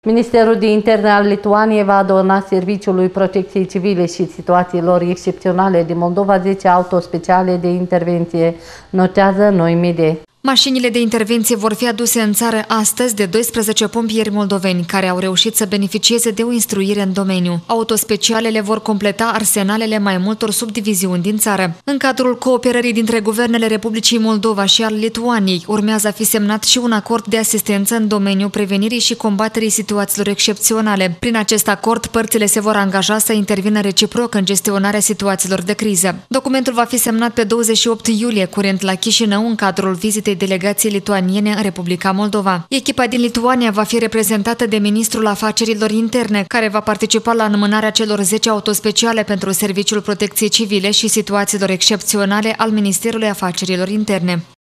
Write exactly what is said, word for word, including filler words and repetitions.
Ministerul de Interne al Lituaniei va adona Serviciului Protecției Civile și Situațiilor Excepționale din Moldova zece autospeciale de intervenție, notează Noi Media. Mașinile de intervenție vor fi aduse în țară astăzi de doisprezece pompieri moldoveni care au reușit să beneficieze de o instruire în domeniu. Autospecialele vor completa arsenalele mai multor subdiviziuni din țară. În cadrul cooperării dintre guvernele Republicii Moldova și al Lituaniei urmează a fi semnat și un acord de asistență în domeniul prevenirii și combaterii situațiilor excepționale. Prin acest acord, părțile se vor angaja să intervină reciproc în gestionarea situațiilor de criză. Documentul va fi semnat pe douăzeci și opt iulie, curent la Chișinău, în cadrul vizitei delegației lituaniene în Republica Moldova. Echipa din Lituania va fi reprezentată de Ministrul Afacerilor Interne, care va participa la înmânarea celor zece autospeciale pentru Serviciul Protecției Civile și Situațiilor Excepționale al Ministerului Afacerilor Interne.